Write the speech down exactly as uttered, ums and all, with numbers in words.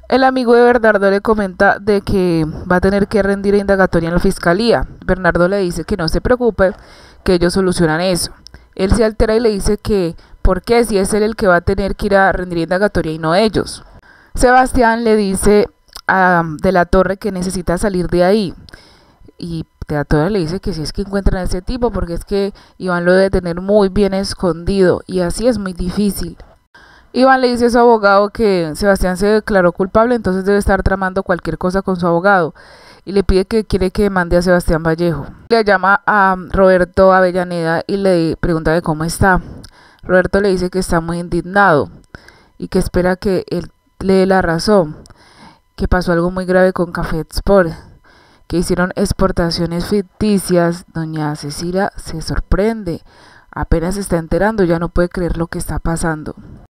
El amigo de Bernardo le comenta de que va a tener que rendir indagatoria en la fiscalía. Bernardo le dice que no se preocupe, que ellos solucionan eso. Él se altera y le dice que ¿por qué si es él el que va a tener que ir a rendir indagatoria y no ellos? Sebastián le dice a De la Torre que necesita salir de ahí y De la Torre le dice que si es que encuentran a ese tipo, porque es que Iván lo debe tener muy bien escondido y así es muy difícil. Iván le dice a su abogado que Sebastián se declaró culpable, entonces debe estar tramando cualquier cosa con su abogado y le pide que quiere que mande a Sebastián Vallejo. Le llama a Roberto Avellaneda y le pregunta de cómo está. Roberto le dice que está muy indignado y que espera que él le dé la razón, que pasó algo muy grave con Café Export, que hicieron exportaciones ficticias. Doña Cecilia se sorprende, apenas se está enterando, ya no puede creer lo que está pasando.